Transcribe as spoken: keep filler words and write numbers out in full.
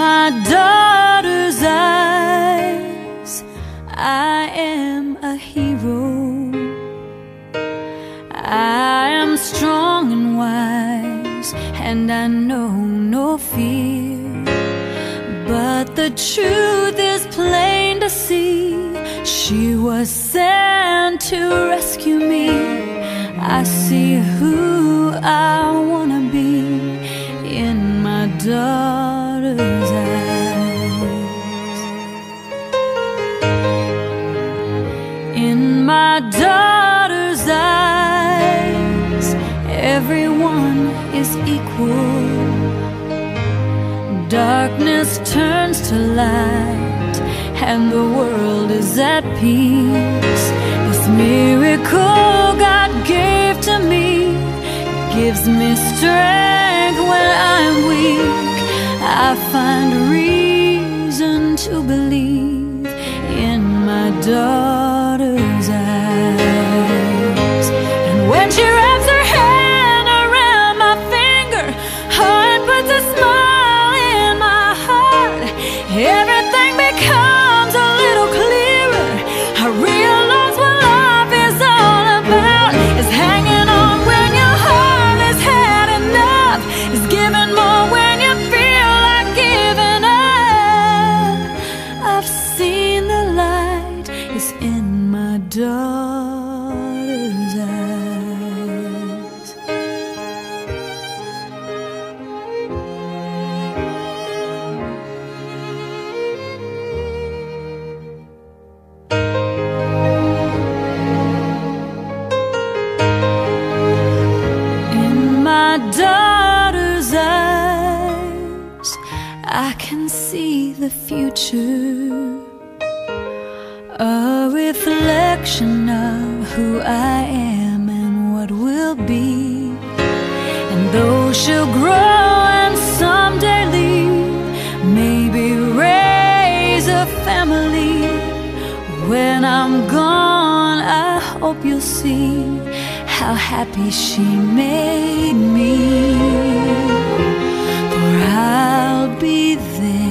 my daughter's eyes, I am a hero. I am strong and wise, and I know no fear. But the truth is plain to see, she was sent to rescue me. I see who I wanna be in my daughter's eyes. In my daughter's eyes, everyone is equal. Darkness turns to light, and the world is at peace. This miracle God gave to me gives me strength when I'm weak. I find reason to believe in my daughter's eyes. And when she wraps her hand around my finger, oh, it puts a smile in my heart. Everything becomes a little clearer. I realize what life is all about, is hanging on when your heart has had enough, is giving more when you feel like giving up. I've seen the light is in my daughter's eyes. In my daughter's eyes, I can see the future, a reflection of who I am and what will be. And though she'll grow and someday leave, maybe raise a family, when I'm gone, I hope you'll see how happy she made me. For I'll be there